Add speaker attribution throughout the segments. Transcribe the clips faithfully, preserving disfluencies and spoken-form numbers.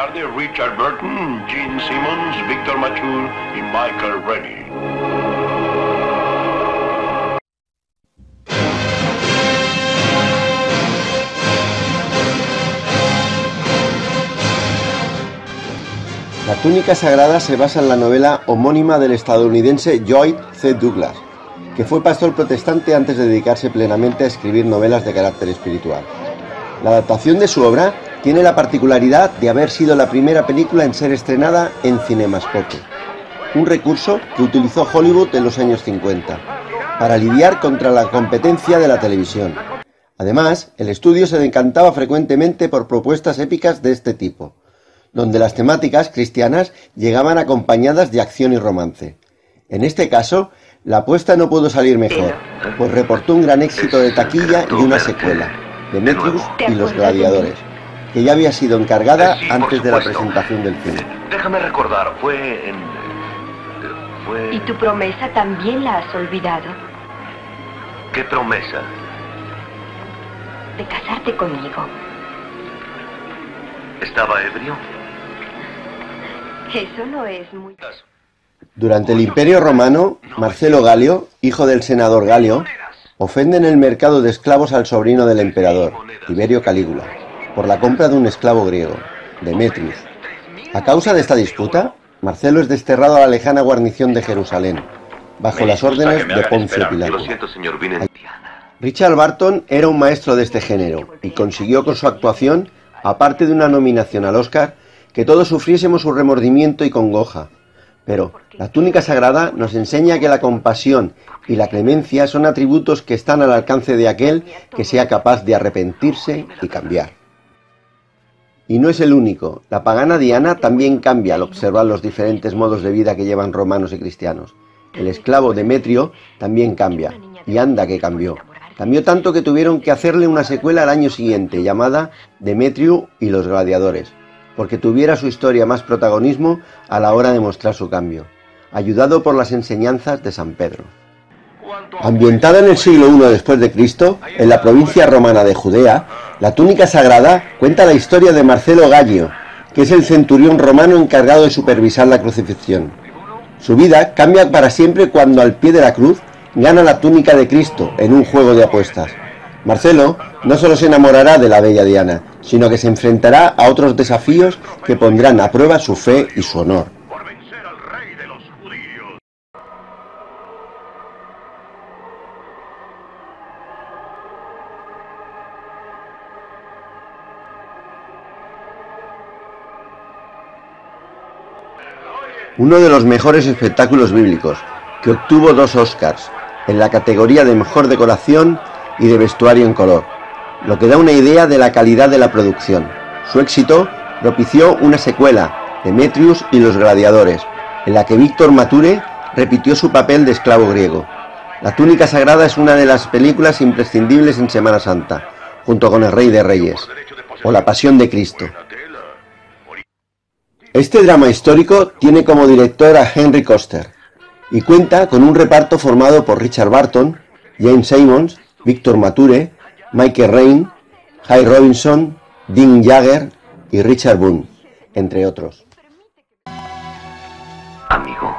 Speaker 1: star de Richard Burton, Gene Simmons, Victor Mature y Michael Rennie.
Speaker 2: La túnica sagrada se basa en la novela homónima del estadounidense Lloyd C. Douglas, que fue pastor protestante antes de dedicarse plenamente a escribir novelas de carácter espiritual. La adaptación de su obra tiene la particularidad de haber sido la primera película en ser estrenada en Cinemascope, un recurso que utilizó Hollywood en los años cincuenta, para lidiar contra la competencia de la televisión. Además, el estudio se decantaba frecuentemente por propuestas épicas de este tipo, donde las temáticas cristianas llegaban acompañadas de acción y romance. En este caso, la apuesta no pudo salir mejor, pues reportó un gran éxito de taquilla y una secuela, Demetrius y los Gladiadores, que ya había sido encargada antes de la presentación del film.
Speaker 3: Déjame recordar, fue en... fue...
Speaker 4: ¿Y tu promesa también la has olvidado?
Speaker 3: ¿Qué promesa?
Speaker 4: De casarte conmigo.
Speaker 3: ¿Estaba ebrio?
Speaker 4: Eso no es muy...
Speaker 2: Durante el Imperio Romano, Marcelo Galio, hijo del senador Galio, ofende en el mercado de esclavos al sobrino del emperador, Tiberio Calígula, por la compra de un esclavo griego, Demetrius. A causa de esta disputa, Marcelo es desterrado a la lejana guarnición de Jerusalén, bajo las órdenes de Poncio Pilato. Richard Burton era un maestro de este género y consiguió con su actuación, aparte de una nominación al Oscar, que todos sufriésemos un remordimiento y congoja. Pero la túnica sagrada nos enseña que la compasión y la clemencia son atributos que están al alcance de aquel que sea capaz de arrepentirse y cambiar. Y no es el único. La pagana Diana también cambia al observar los diferentes modos de vida que llevan romanos y cristianos. El esclavo Demetrio también cambia, y anda que cambió. Cambió tanto que tuvieron que hacerle una secuela al año siguiente, llamada Demetrio y los Gladiadores, porque tuviera su historia más protagonismo a la hora de mostrar su cambio, ayudado por las enseñanzas de San Pedro. Ambientada en el siglo primero después de Cristo, en la provincia romana de Judea, la túnica sagrada cuenta la historia de Marcelo Galio, que es el centurión romano encargado de supervisar la crucifixión. Su vida cambia para siempre cuando al pie de la cruz gana la túnica de Cristo en un juego de apuestas. Marcelo no solo se enamorará de la bella Diana, sino que se enfrentará a otros desafíos que pondrán a prueba su fe y su honor. Uno de los mejores espectáculos bíblicos, que obtuvo dos Oscars, en la categoría de mejor decoración y de vestuario en color, lo que da una idea de la calidad de la producción. Su éxito propició una secuela, Demetrius y los Gladiadores, en la que Victor Mature repitió su papel de esclavo griego. La túnica sagrada es una de las películas imprescindibles en Semana Santa, junto con El Rey de Reyes, o La Pasión de Cristo. Este drama histórico tiene como director a Henry Koster, y cuenta con un reparto formado por Richard Burton, James Simmons, Victor Mature, Michael Rennie, Hy Robinson, Dean Jagger y Richard Boone, entre otros.
Speaker 3: Amigo,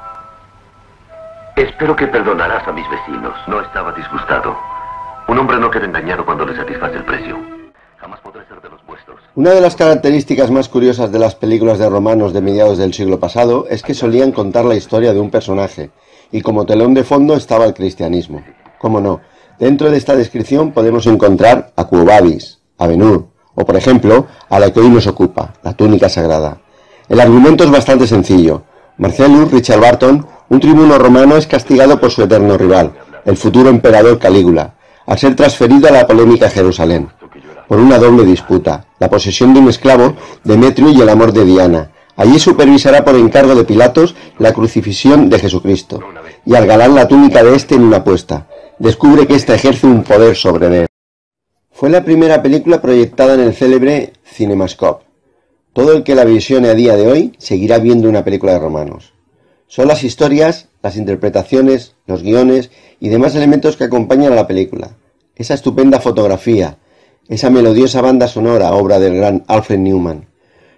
Speaker 3: espero que perdonarás a mis vecinos. No estaba disgustado. Un hombre no queda engañado cuando le satisface el precio. Jamás podré ser de los vuestros.
Speaker 2: Una de las características más curiosas de las películas de romanos de mediados del siglo pasado es que solían contar la historia de un personaje, y como telón de fondo estaba el cristianismo. ¿Cómo no? Dentro de esta descripción podemos encontrar a Quo Vadis, a Ben-Hur, o por ejemplo, a la que hoy nos ocupa, la túnica sagrada. El argumento es bastante sencillo. Marcellus Richard Burton, un tribuno romano, es castigado por su eterno rival, el futuro emperador Calígula, al ser transferido a la polémica Jerusalén, por una doble disputa, la posesión de un esclavo, Demetrio, y el amor de Diana. Allí supervisará por encargo de Pilatos la crucifixión de Jesucristo, y al ganar la túnica de este en una apuesta, descubre que ésta ejerce un poder sobre él. Fue la primera película proyectada en el célebre Cinemascope. Todo el que la visione a día de hoy seguirá viendo una película de romanos. Son las historias, las interpretaciones, los guiones y demás elementos que acompañan a la película. Esa estupenda fotografía, esa melodiosa banda sonora, obra del gran Alfred Newman.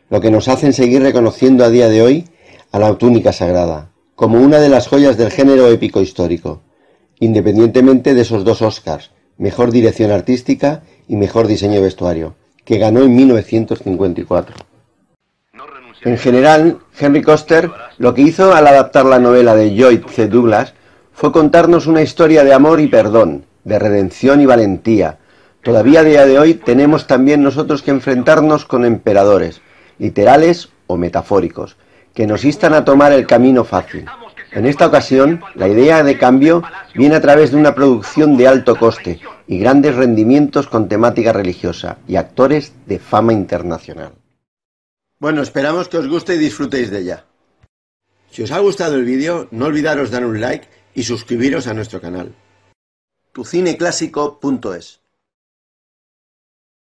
Speaker 2: lo que nos hacen seguir reconociendo a día de hoy a la túnica sagrada, como una de las joyas del género épico histórico, independientemente de esos dos Oscars, mejor dirección artística y mejor diseño de vestuario, que ganó en mil novecientos cincuenta y cuatro. En general, Henry Koster lo que hizo al adaptar la novela de Lloyd C. Douglas fue contarnos una historia de amor y perdón, de redención y valentía. Todavía a día de hoy tenemos también nosotros que enfrentarnos con emperadores, literales o metafóricos, que nos instan a tomar el camino fácil. En esta ocasión, la idea de cambio viene a través de una producción de alto coste y grandes rendimientos con temática religiosa y actores de fama internacional. Bueno, esperamos que os guste y disfrutéis de ella. Si os ha gustado el vídeo, no olvidaros dar un like y suscribiros a nuestro canal. tu cine clásico punto es